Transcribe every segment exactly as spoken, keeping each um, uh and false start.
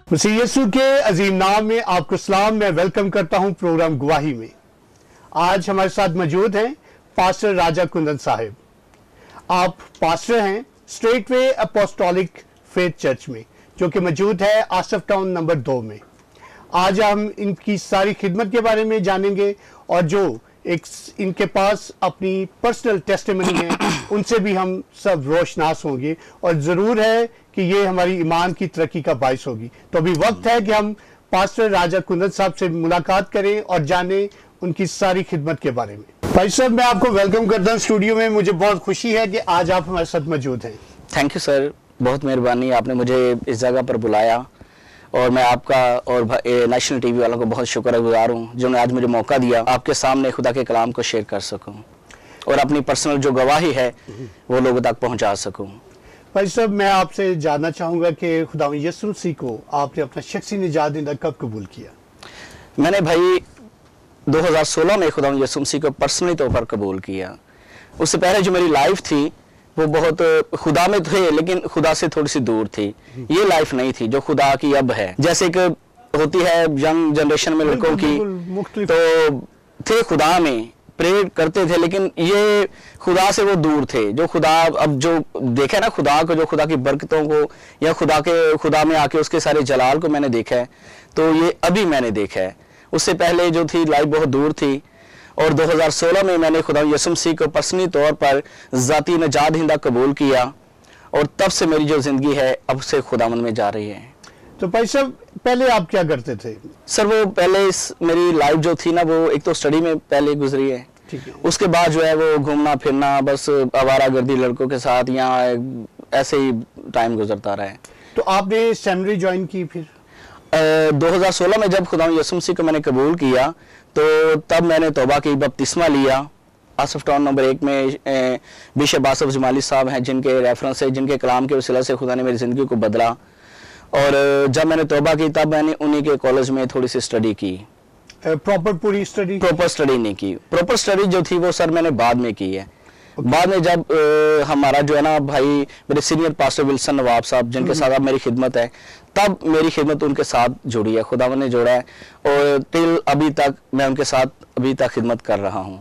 मसीह यीशु के अजीम नाम में आपको सलाम। मैं वेलकम करता हूं प्रोग्राम गवाही में। आज हमारे साथ मौजूद हैं पास्टर राजा कुंदन साहिब। आप पास्टर हैं Straight Way Apostolic Faith Church में, जो कि मौजूद है आसफ टाउन नंबर दो में। आज हम इनकी सारी खिदमत के बारे में जानेंगे और जो एक इनके पास अपनी पर्सनल टेस्टिमनी है उनसे भी हम सब रोशनास होंगे और ज़रूर है कि ये हमारी ईमान की तरक्की का बायस होगी। तो अभी वक्त है कि हम पास्टर राजा कुंदन साहब से मुलाकात करें और जानें उनकी सारी खिदमत के बारे में। भाई साहब, मैं आपको वेलकम करता हूँ स्टूडियो में। मुझे बहुत खुशी है कि आज आप हमारे साथ मौजूद हैं। थैंक यू सर, बहुत मेहरबानी, आपने मुझे इस जगह पर बुलाया और मैं आपका और नेशनल टीवी वालों को बहुत शुक्रगुजार हूँ जिन्होंने आज मुझे मौका दिया आपके सामने खुदा के कलाम को शेयर कर सकूँ और अपनी पर्सनल जो गवाही है वो लोगों तक पहुँचा सकूँ। भाई साहब, मैं आपसे जानना चाहूँगा कि खुदा यीशु मसीह को आपने अपना शख्सी निजात देना कब कबूल किया? मैंने भाई दो हज़ार सोलह में खुदा यीशु मसीह को पर्सनली तौर पर कबूल किया। उससे पहले जो मेरी लाइफ थी वो बहुत खुदा में थे लेकिन खुदा से थोड़ी सी दूर थी। ये लाइफ नहीं थी जो खुदा की अब है। जैसे कि होती है यंग जनरेशन में लड़कों की, तो थे खुदा में, प्रेयर करते थे, लेकिन ये खुदा से वो दूर थे। जो खुदा अब जो देखा ना खुदा को, जो खुदा की बरकतों को या खुदा के खुदा में आके उसके सारे जलाल को मैंने देखा है, तो ये अभी मैंने देखा है। उससे पहले जो थी लाइफ बहुत दूर थी और दो हज़ार सोलह में मैंने खुदा यीशु मसीह को पर्सनली तौर पर ज़ाती निजात दहिंदा कबूल किया और तब से मेरी जो ज़िंदगी है अब से खुदावंद में जा रही है। तो भाई साहब, पहले आप क्या करते थे? सर वो पहले इस मेरी लाइफ जो थी ना वो एक तो स्टडी में पहले गुजरी है, ठीक है। उसके बाद जो है वो घूमना फिरना, बस आवारागर्दी लड़कों के साथ यहाँ ऐसे ही टाइम गुजरता रहा है। तो आपने सेमिनरी ज्वाइन की फिर? दो हज़ार सोलह में जब खुदा यीशु मसीह को मैंने कबूल किया तो तब मैंने तौबा की, बपतिस्मा लिया। आसफ टाउन नंबर एक में बिशप आसफ जमाली साहब हैं जिनके रेफरेंस से, जिनके कलाम के वसीला से खुदा ने मेरी ज़िंदगी को बदला। और जब मैंने तौबा की तब मैंने उन्हीं के कॉलेज में थोड़ी सी स्टडी की। प्रॉपर पूरी स्टडी? प्रॉपर स्टडी नहीं की। प्रॉपर स्टडी जो थी वो सर मैंने बाद में की है। Okay. बाद में जब आ, हमारा जो है ना भाई मेरे सीनियर पास्टर विल्सन नवाब साहब जिनके साथ अब मेरी खिदमत है, तब मेरी खिदमत उनके साथ जुड़ी है, खुदा ने जोड़ा है और टिल अभी तक मैं उनके साथ अभी तक खिदमत कर रहा हूँ।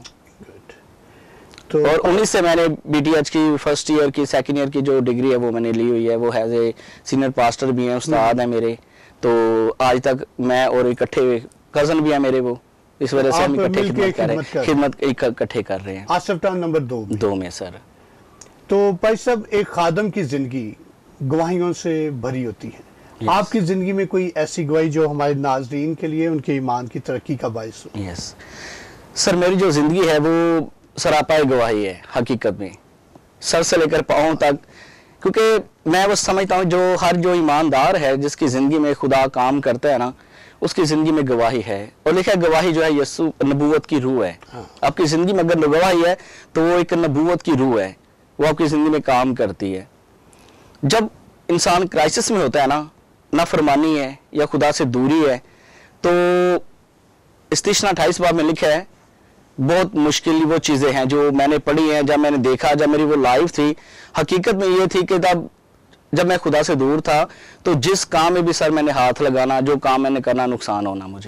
तो और उन्हीं से मैंने बीटीएच की फर्स्ट ईयर की सेकंड ईयर की जो डिग्री है वो मैंने ली हुई है। वो एज ए सीनियर पास्टर भी हैं, उस्ताद हैं मेरे। तो आज तक मैं और इकट्ठे कजन भी है मेरे, वो इस वजह से हम इकट्ठे खिदमत कर रहे हैं, खिदमत इकट्ठे कर रहे हैं आसफ टाउन नंबर दो में। दो में सर। तो भाई साहब, एक खादम की जिंदगी गवाहियों से भरी होती है। yes. आपकी जिंदगी में कोई ऐसी गवाही जो हमारे नाज़रीन के लिए उनके ईमान की तरक्की का बायस हो? Yes yes. सर, मेरी जो जिंदगी है वो सरापा गवाही है हकीकत में, सर से लेकर पाँव तक। क्योंकि मैं वो समझता हूँ जो हर जो ईमानदार है जिसकी जिंदगी में खुदा काम करता है ना, उसकी जिंदगी में गवाही है। और लिखा है गवाही जो है यीशु नबूवत की रूह है। हाँ। आपकी जिंदगी में अगर गवाही है तो वो एक नबूवत की रूह है, वो आपकी जिंदगी में काम करती है। जब इंसान क्राइसिस में होता है ना, नाफरमानी है या खुदा से दूरी है, तो इस्तीशना अट्ठाईस बाब में लिखा है बहुत मुश्किल वो चीजें हैं जो मैंने पढ़ी हैं। जब मैंने देखा, जब मेरी वो लाइफ थी, हकीकत में ये थी कि तब जब मैं खुदा से दूर था तो जिस काम में भी सर मैंने हाथ लगाना, जो काम मैंने करना, नुकसान होना मुझे।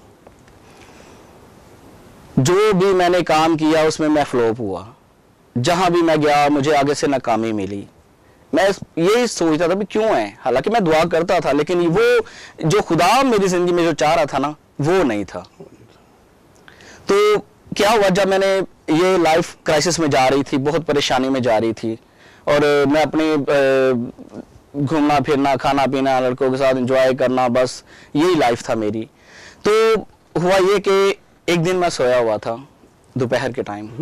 जो भी मैंने काम किया उसमें मैं फ्लॉप हुआ। जहां भी मैं गया मुझे आगे से नाकामी मिली। मैं यही सोचता था भी क्यों है, हालांकि मैं दुआ करता था, लेकिन वो जो खुदा मेरी जिंदगी में जो चाह रहा था ना वो नहीं था। तो क्या हुआ, जब मैंने ये लाइफ क्राइसिस में जा रही थी, बहुत परेशानी में जा रही थी और मैं अपने घूमना फिरना, खाना पीना, लड़कों के साथ एंजॉय करना, बस यही लाइफ था मेरी। तो हुआ ये कि एक दिन मैं सोया हुआ था दोपहर के टाइम,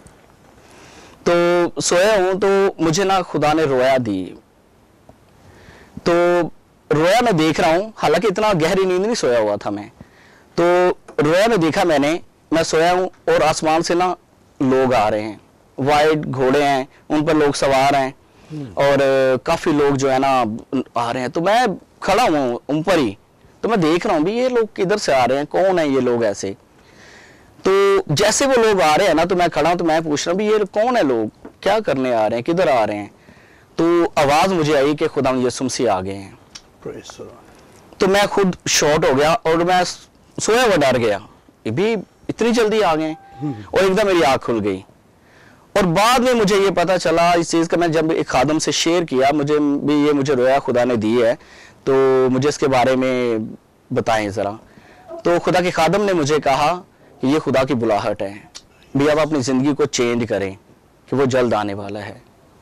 तो सोया हूं तो मुझे ना खुदा ने रोया दी। तो रोया मैं देख रहा हूं, हालांकि इतना गहरी नींद नहीं सोया हुआ था मैं। तो रोया मैं देखा मैंने, मैं सोया हूं और आसमान से ना लोग आ रहे हैं, वाइट घोड़े हैं, उन पर लोग सवार हैं और काफी लोग जो है ना आ रहे हैं। तो मैं खड़ा हूँ ऊपर ही, तो मैं देख रहा हूँ भी ये लोग किधर से आ रहे हैं, कौन है ये लोग ऐसे। तो जैसे वो लोग आ रहे हैं ना, तो मैं खड़ा हूँ, तो मैं पूछ रहा हूँ भी ये कौन है लोग, क्या करने आ रहे हैं, किधर आ रहे हैं। तो आवाज मुझे आई कि खुदा यीशु मसीह आ गए हैं। तो मैं खुद शॉर्ट हो गया और मैं सोया हुआ डर गया, ये भी इतनी जल्दी आ गए। और एकदम मेरी आंख खुल गई। और बाद में मुझे ये पता चला इस चीज़ का, मैं जब एक खादम से शेयर किया, मुझे भी ये मुझे रोया खुदा ने दी है, तो मुझे इसके बारे में बताएं ज़रा। तो खुदा के खादम ने मुझे कहा कि ये खुदा की बुलाहट है, भी अब अपनी ज़िंदगी को चेंज करें कि वो जल्द आने वाला है।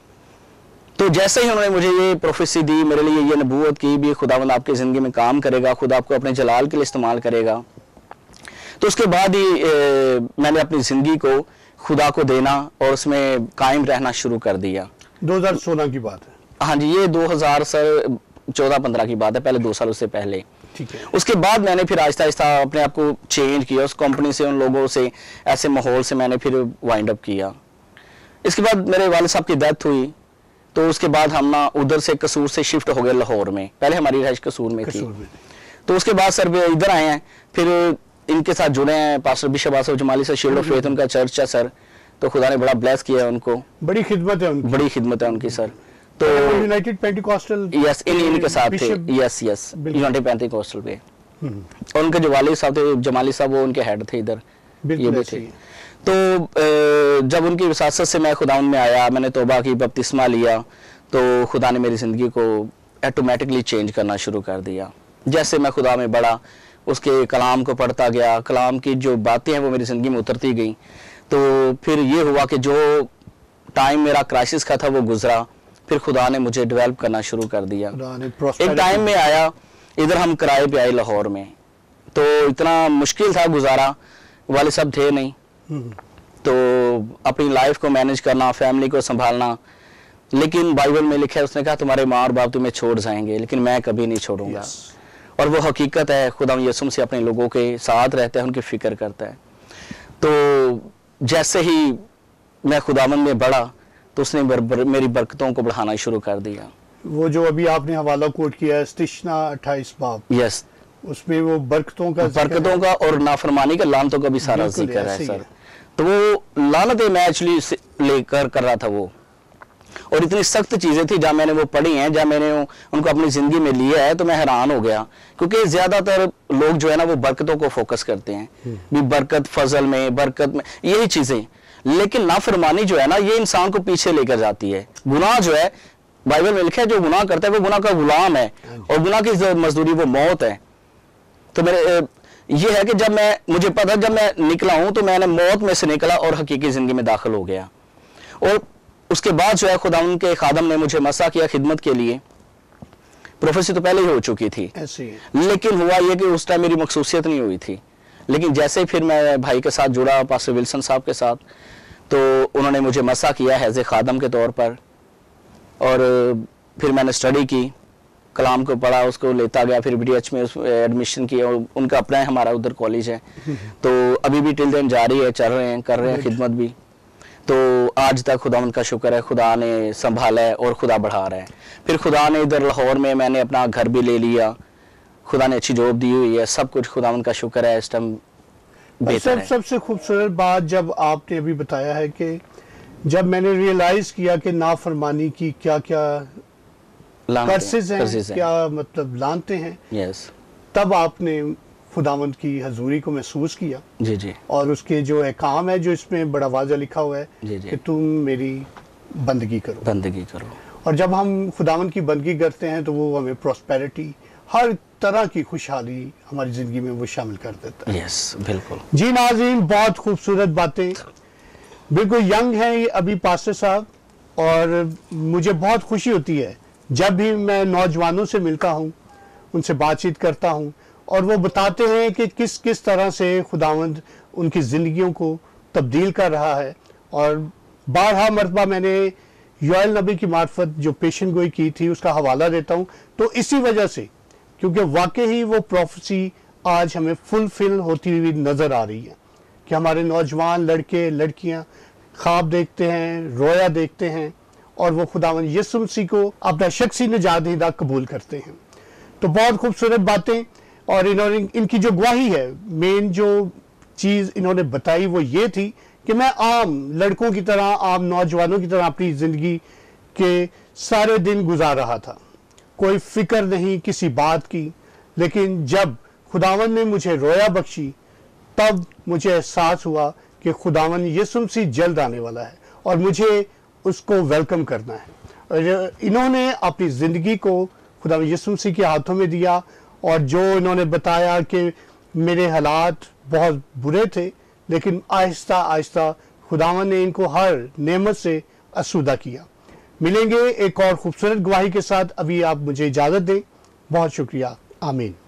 तो जैसे ही उन्होंने मुझे ये प्रोफेसी दी, मेरे लिए ये नबूवत की भी खुदावंद आपकी ज़िंदगी में काम करेगा, खुदा आपको अपने जलाल के लिए इस्तेमाल करेगा, तो उसके बाद ही ए, मैंने अपनी ज़िंदगी को खुदा को देना और उसमें कायम रहना शुरू कर दिया। दो हज़ार सोलह की बात है? हाँ जी, ये दो हज़ार सर चौदह पंद्रह की बात है, पहले दो साल उससे पहले। ठीक है। उसके बाद मैंने फिर आहिस्ता आहिस्ता अपने आप को चेंज किया, उस कंपनी से, उन लोगों से, ऐसे माहौल से मैंने फिर वाइंड अप किया। इसके बाद मेरे वालिद साहब की डेथ हुई, तो उसके बाद हम ना उधर से कसूर से शिफ्ट हो गए लाहौर में। पहले हमारी रहाइश कसूर में थी, तो उसके बाद सर इधर आए हैं, फिर इनके साथ जुड़े हैं। पास्टर बिशप आसफ जमाली से शील्ड ऑफ फेथ उनका चर्च है सर, तो खुदा ने बड़ा ब्लेस किया है उनको। बड़ी खिदमत है उनकी, बड़ी खिदमत है उनकी सर। तो यूनाइटेड पेंटिकॉस्टल, यस, इन इनके साथ थे, यस यस यूनाइटेड पेंटिकॉस्टल पे। और उनके जो वालिद साहब थे जमाली साहब, वो उनके हेड थे इधर, ये भी थे। तो जब उनकी विसासत से मैं खुदाउन में आया, मैंने तौबा की, बपतिस्मा लिया, तो खुदा ने मेरी ज़िंदगी को ऑटोमेटिकली चेंज करना शुरू कर दिया। जैसे मैं खुदा में बढ़ा, उसके कलाम को पढ़ता गया, कलाम की जो बातें हैं वो मेरी ज़िंदगी में उतरती गई। तो फिर ये हुआ कि जो टाइम मेरा क्राइसिस का था वो गुजरा, फिर खुदा ने मुझे डेवलप करना शुरू कर दिया। एक टाइम में आया, इधर हम किराए पे आए लाहौर में, तो इतना मुश्किल था गुजारा, वाले सब थे नहीं, तो अपनी लाइफ को मैनेज करना, फैमिली को संभालना। लेकिन बाइबल में लिखा है, उसने कहा तुम्हारे माँ और बाप तुम्हें छोड़ जाएंगे, लेकिन मैं कभी नहीं छोड़ूंगा। yes. और वो हकीकत है, खुदा यीशु से अपने लोगों के साथ रहता है, उनकी फिक्र करता है। तो जैसे ही मैं खुदावंद में बढ़ा, तो उसने बर, बर, मेरी बरकतों को बढ़ाना शुरू कर दिया। वो जो अभी आपने हवाला कोट किया है, स्तिश्ना अट्ठाईस बाब, यस, उसमें वो बरकतों का बरकतों का और नाफरमानी का, लानतों का भी सारा जिक्र है सर। तो वो लानतें मैं एक्चुअली लेकर कर रहा था वो, और इतनी सख्त चीजें थी जब मैंने वो पढ़ी हैं, जब मैंने उनको अपनी जिंदगी में लिया है, तो मैं हैरान हो गया। क्योंकि ज्यादातर लोग जो है ना वो बरकतों को फोकस करते हैं, भी बरकत फजल में, बरकत में, यही चीजें। लेकिन नाफरमानी जो है ना, ये इंसान को पीछे लेकर जाती है। गुनाह जो है, बाइबल में लिखा है, जो गुनाह करता है वो गुनाह का गुलाम है, और गुनाह की मजदूरी वो मौत है। तो मेरे ये है कि जब मैं, मुझे पता, जब मैं निकला हूं तो मैंने मौत में से निकला और हकीकी जिंदगी में दाखिल हो गया। और उसके बाद जो है खुदा उनके खादम ने मुझे मसा किया खिदमत के लिए। प्रोफेसी तो पहले ही हो चुकी थी, लेकिन हुआ ये कि उस टाइम मेरी मखसूसियत नहीं हुई थी। लेकिन जैसे फिर मैं भाई के साथ जुड़ा, पास्टर विल्सन साहब के साथ, तो उन्होंने मुझे मसा किया हैज़ ए खादम के तौर पर। और फिर मैंने स्टडी की, कलाम को पढ़ा, उसको लेता गया, फिर बीडीएच में एडमिशन किया। उनका अपना है, हमारा उधर कॉलेज है, तो अभी भी टिल देन जारी है, चल रहे हैं, कर रहे हैं खिदमत भी। तो आज तक खुदा उनका शुक्र है, खुदा ने संभाला है और खुदा बढ़ा रहा है। फिर खुदा ने इधर लाहौर में मैंने अपना घर भी ले लिया, खुदा ने अच्छी जॉब दी हुई है, सब कुछ खुदा उनका शुक्र है, इस टाइम बेहतर है। सबसे खूबसूरत बात जब आपने अभी बताया है कि जब मैंने रियलाइज किया कि नाफरमानी की क्या क्या कर्सेस हैं, हैं, क्या मतलब लानते हैं, यस, तब आपने खुदावंद की हजूरी को महसूस किया। जी जी। और उसके जो काम है, जो इसमें बड़ा वाज़ा लिखा हुआ है, जी जी, कि तुम मेरी बंदगी करो, बंदगी करो। और जब हम खुदावंद की बंदगी करते हैं तो वो हमें प्रॉस्पेरिटी, हर तरह की खुशहाली हमारी ज़िंदगी में वो शामिल कर देता है। यस, बिल्कुल जी नाज़रीन, बहुत खूबसूरत बातें, बिल्कुल यंग हैं ये अभी पास्टर साहब, और मुझे बहुत खुशी होती है जब भी मैं नौजवानों से मिलता हूँ, उनसे बातचीत करता हूँ, और वो बताते हैं कि किस किस तरह से खुदावंद उनकी ज़िंदगियों को तब्दील कर रहा है। और बारहा मरतबा मैंने योएल नबी की मार्फत जो पेशन गोई की थी उसका हवाला देता हूँ, तो इसी वजह से, क्योंकि वाकई ही वो प्रोफेसी आज हमें फुलफिल होती हुई नज़र आ रही है कि हमारे नौजवान लड़के लड़कियां ख्वाब देखते हैं, रोया देखते हैं, और वो खुदावंद यीशु मसीह को अपना शख्सी निजात दहिंदा कबूल करते हैं। तो बहुत खूबसूरत बातें, और इन्होंने, इनकी जो गवाही है, मेन जो चीज़ इन्होंने बताई वो ये थी कि मैं आम लड़कों की तरह, आम नौजवानों की तरह अपनी ज़िंदगी के सारे दिन गुजार रहा था, कोई फिक्र नहीं किसी बात की, लेकिन जब खुदावन ने मुझे रोया बख्शी, तब मुझे एहसास हुआ कि खुदावन यीशु मसीह जल्द आने वाला है और मुझे उसको वेलकम करना है। और इन्होंने अपनी ज़िंदगी को खुदावन यीशु मसीह के हाथों में दिया, और जो इन्होंने बताया कि मेरे हालात बहुत बुरे थे, लेकिन आहिस्ता आहिस्ता खुदावन ने इनको हर नेमत से आसूदा किया। मिलेंगे एक और खूबसूरत गवाही के साथ। अभी आप मुझे इजाज़त दें। बहुत शुक्रिया। आमीन।